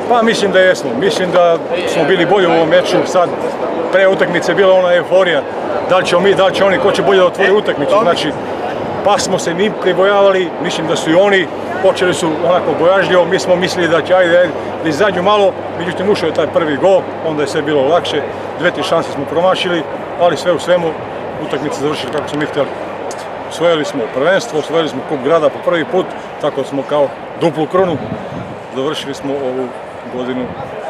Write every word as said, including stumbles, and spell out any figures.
Pa mislim da jesmo, mislim da smo bili bolji u ovom meču, sad pre utakmice je bila ona euforija, da li ćemo mi, da li će oni, ko će bolje da otvori utakmicu, znači pa smo se mi pribojavali, mislim da su i oni, počeli su onako bojažljivo, mi smo mislili da će ajde, ajde da izađu malo, međutim ušao je taj prvi gol, onda je sve bilo lakše, dve, tri šanse smo promašili, ali sve u svemu utakmice završili kako smo mi htjeli. Osvojili smo prvenstvo, osvojili smo kup grada po prvi put, tako smo kao duplu krunu završili smo ovu godinu